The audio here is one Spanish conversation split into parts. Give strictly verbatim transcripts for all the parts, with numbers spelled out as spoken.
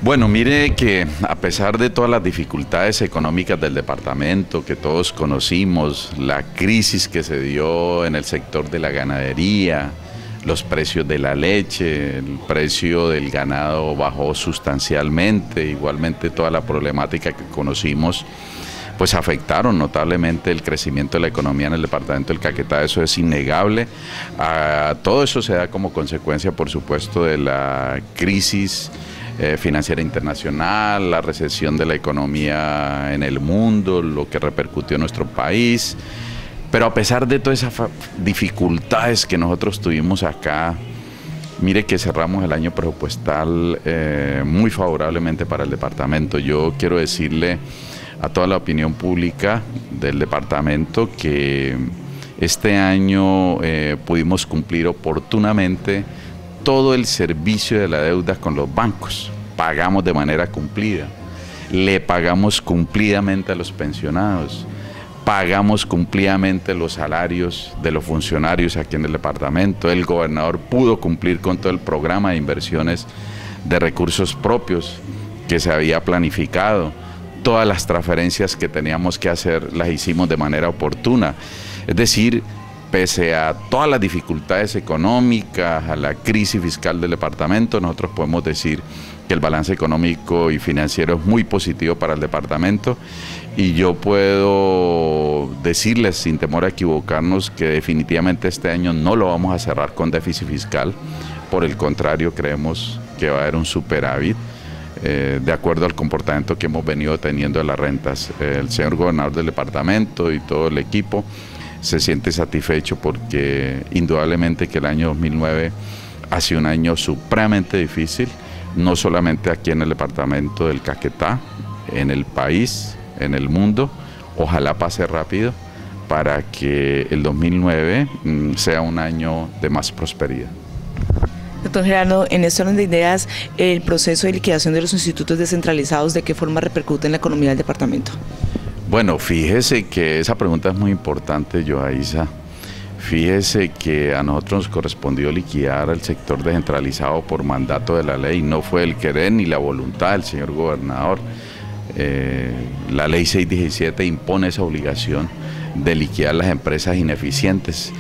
Bueno, mire que a pesar de todas las dificultades económicas del departamento que todos conocimos, la crisis que se dio en el sector de la ganadería, los precios de la leche, el precio del ganado bajó sustancialmente, igualmente toda la problemática que conocimos, pues afectaron notablemente el crecimiento de la economía en el departamento del Caquetá. Eso es innegable. Ah, todo eso se da como consecuencia, por supuesto, de la crisis eh, financiera internacional, la recesión de la economía en el mundo, lo que repercutió en nuestro país. Pero a pesar de todas esas dificultades que nosotros tuvimos acá, mire que cerramos el año presupuestal eh, muy favorablemente para el departamento. Yo quiero decirle a toda la opinión pública del departamento que este año eh, pudimos cumplir oportunamente todo el servicio de la deuda con los bancos. Pagamos de manera cumplida, le pagamos cumplidamente a los pensionados, pagamos cumplidamente los salarios de los funcionarios aquí en el departamento. El gobernador pudo cumplir con todo el programa de inversiones de recursos propios que se había planificado. Todas las transferencias que teníamos que hacer las hicimos de manera oportuna. Es decir, pese a todas las dificultades económicas, a la crisis fiscal del departamento, nosotros podemos decir que el balance económico y financiero es muy positivo para el departamento, y yo puedo decirles sin temor a equivocarnos que definitivamente este año no lo vamos a cerrar con déficit fiscal. Por el contrario, creemos que va a haber un superávit eh, de acuerdo al comportamiento que hemos venido teniendo de las rentas. Eh, el señor gobernador del departamento y todo el equipo se siente satisfecho porque indudablemente que el año dos mil nueve ha sido un año supremamente difícil, no solamente aquí en el departamento del Caquetá, en el país, en el mundo. Ojalá pase rápido para que el dos mil nueve mm, sea un año de más prosperidad. Doctor Gerardo, en este orden de ideas, el proceso de liquidación de los institutos descentralizados, ¿de qué forma repercute en la economía del departamento? Bueno, fíjese que esa pregunta es muy importante, Joaisa. Fíjese que a nosotros nos correspondió liquidar el sector descentralizado por mandato de la ley. No fue el querer ni la voluntad del señor gobernador. Eh, la ley seiscientos diecisiete impone esa obligación de liquidar las empresas ineficientes,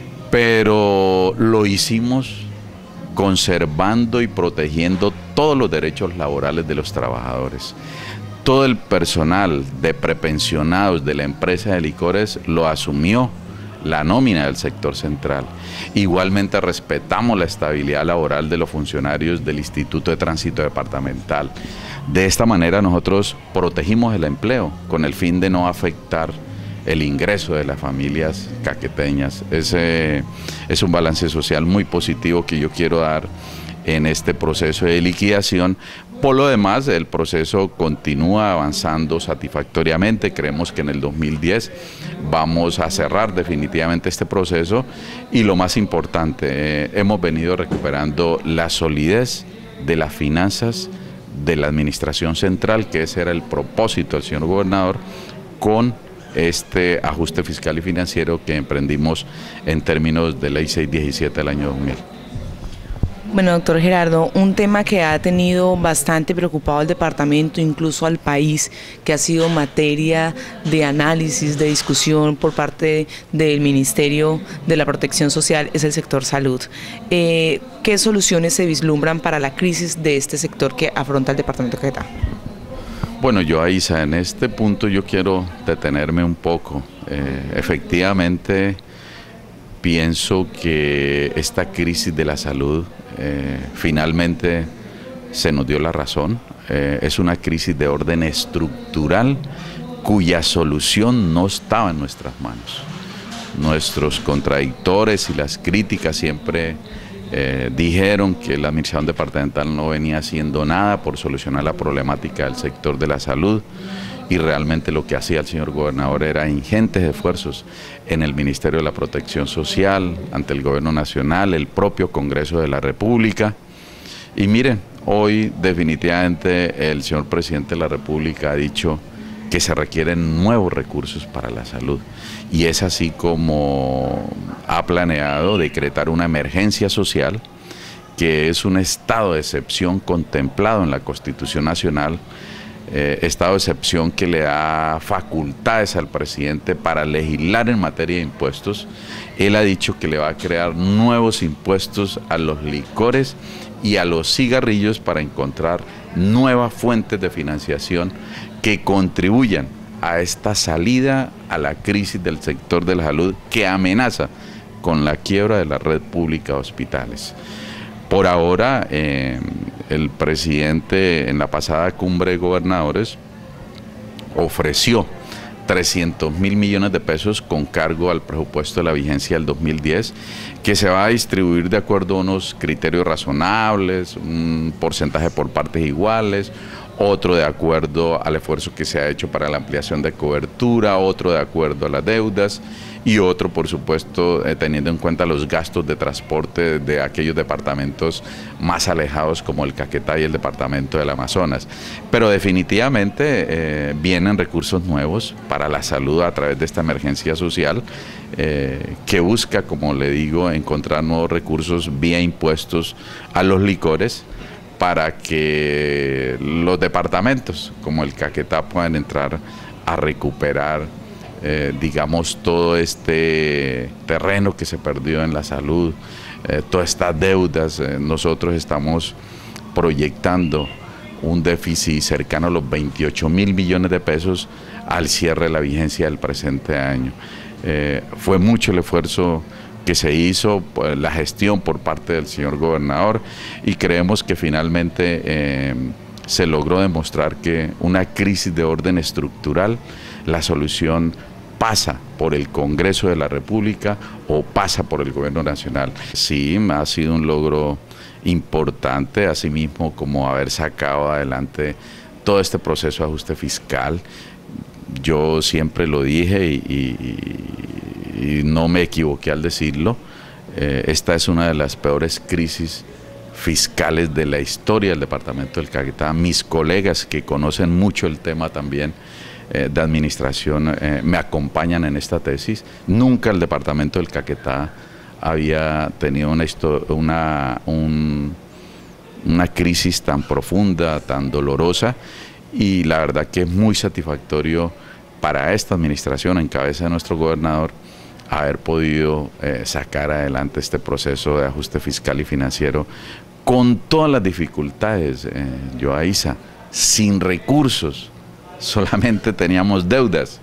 pero lo hicimos conservando y protegiendo todos los derechos laborales de los trabajadores. Todo el personal de prepensionados de la empresa de licores lo asumió la nómina del sector central. Igualmente respetamos la estabilidad laboral de los funcionarios del Instituto de Tránsito Departamental. De esta manera nosotros protegimos el empleo con el fin de no afectar el ingreso de las familias caqueteñas. Ese es un balance social muy positivo que yo quiero dar en este proceso de liquidación. Por lo demás, el proceso continúa avanzando satisfactoriamente. Creemos que en el dos mil diez vamos a cerrar definitivamente este proceso, y lo más importante, eh, hemos venido recuperando la solidez de las finanzas de la administración central, que ese era el propósito del señor gobernador con este ajuste fiscal y financiero que emprendimos en términos de ley seiscientos diecisiete del año dos mil. Bueno, doctor Gerardo, un tema que ha tenido bastante preocupado al departamento, incluso al país, que ha sido materia de análisis, de discusión por parte del Ministerio de la Protección Social, es el sector salud. Eh, ¿Qué soluciones se vislumbran para la crisis de este sector que afronta el departamento de Caquetá? Bueno, Joaisa, en este punto yo quiero detenerme un poco. Eh, efectivamente, pienso que esta crisis de la salud eh, finalmente se nos dio la razón. Eh, es una crisis de orden estructural cuya solución no estaba en nuestras manos. Nuestros contradictores y las críticas siempre eh, dijeron que la administración departamental no venía haciendo nada por solucionar la problemática del sector de la salud, y realmente lo que hacía el señor gobernador era ingentes esfuerzos en el Ministerio de la Protección Social, ante el Gobierno Nacional, el propio Congreso de la República. Y miren, hoy definitivamente el señor Presidente de la República ha dicho que se requieren nuevos recursos para la salud, y es así como ha planeado decretar una emergencia social que es un estado de excepción contemplado en la Constitución Nacional, eh, estado de excepción que le da facultades al presidente para legislar en materia de impuestos. Él ha dicho que le va a crear nuevos impuestos a los licores y a los cigarrillos para encontrar nuevas fuentes de financiación que contribuyan a esta salida a la crisis del sector de la salud que amenaza con la quiebra de la red pública de hospitales. Por ahora, eh, el presidente en la pasada cumbre de gobernadores ofreció trescientos mil millones de pesos con cargo al presupuesto de la vigencia del dos mil diez, que se va a distribuir de acuerdo a unos criterios razonables, un porcentaje por partes iguales, otro de acuerdo al esfuerzo que se ha hecho para la ampliación de cobertura, otro de acuerdo a las deudas y otro, por supuesto, eh, teniendo en cuenta los gastos de transporte de aquellos departamentos más alejados como el Caquetá y el departamento del Amazonas. Pero definitivamente eh, vienen recursos nuevos para la salud a través de esta emergencia social eh, que busca, como le digo, encontrar nuevos recursos vía impuestos a los licores, para que los departamentos como el Caquetá puedan entrar a recuperar, eh, digamos, todo este terreno que se perdió en la salud, eh, todas estas deudas. Eh, nosotros estamos proyectando un déficit cercano a los veintiocho mil millones de pesos al cierre de la vigencia del presente año. Eh, fue mucho el esfuerzo que se hizo, pues, la gestión por parte del señor gobernador, y creemos que finalmente eh, se logró demostrar que una crisis de orden estructural, la solución pasa por el Congreso de la República o pasa por el Gobierno Nacional. Sí, ha sido un logro importante, asimismo como haber sacado adelante todo este proceso de ajuste fiscal. Yo siempre lo dije y, y, y no me equivoqué al decirlo, eh, esta es una de las peores crisis fiscales de la historia del departamento del Caquetá. Mis colegas que conocen mucho el tema también eh, de administración eh, me acompañan en esta tesis. Nunca el departamento del Caquetá había tenido una, una, un, una crisis tan profunda, tan dolorosa, y la verdad que es muy satisfactorio para esta administración en cabeza de nuestro gobernador haber podido eh, sacar adelante este proceso de ajuste fiscal y financiero con todas las dificultades, eh, Yoaisa, sin recursos, solamente teníamos deudas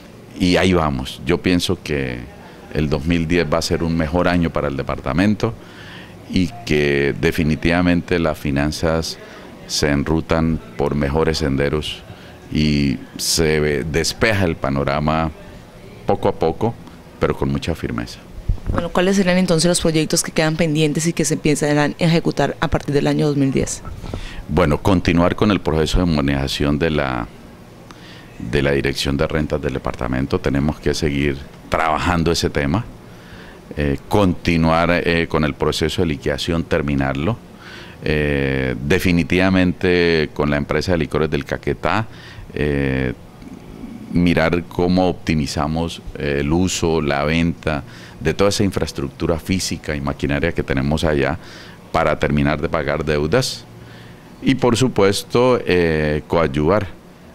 y ahí vamos. Yo pienso que el dos mil diez va a ser un mejor año para el departamento y que definitivamente las finanzas se enrutan por mejores senderos y se despeja el panorama poco a poco, pero con mucha firmeza. Bueno, ¿cuáles serían entonces los proyectos que quedan pendientes y que se piensan ejecutar a partir del año dos mil diez? Bueno, continuar con el proceso de modernización de la, de la Dirección de Rentas del departamento. Tenemos que seguir trabajando ese tema, eh, continuar eh, con el proceso de liquidación, terminarlo. Eh, definitivamente con la empresa de licores del Caquetá, eh, mirar cómo optimizamos eh, el uso, la venta de toda esa infraestructura física y maquinaria que tenemos allá para terminar de pagar deudas y por supuesto eh, coadyuvar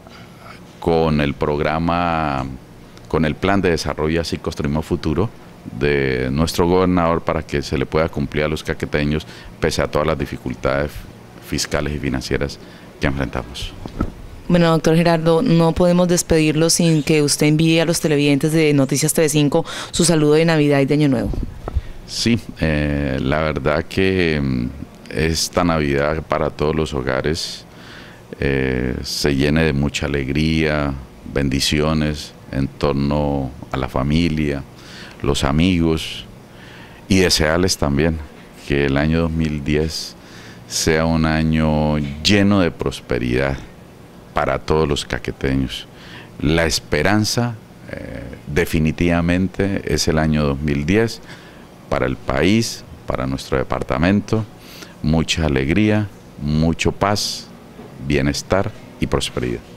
con el programa, con el plan de desarrollo Así Construimos Futuro de nuestro gobernador para que se le pueda cumplir a los caqueteños pese a todas las dificultades fiscales y financieras que enfrentamos. Bueno, doctor Gerardo, no podemos despedirlo sin que usted envíe a los televidentes de Noticias T V cinco su saludo de Navidad y de Año Nuevo. Sí, eh, la verdad que esta Navidad para todos los hogares eh, se llene de mucha alegría, bendiciones en torno a la familia, los amigos, y desearles también que el año dos mil diez sea un año lleno de prosperidad para todos los caqueteños. La esperanza eh, definitivamente es el año dos mil diez para el país, para nuestro departamento. Mucha alegría, mucho paz, bienestar y prosperidad.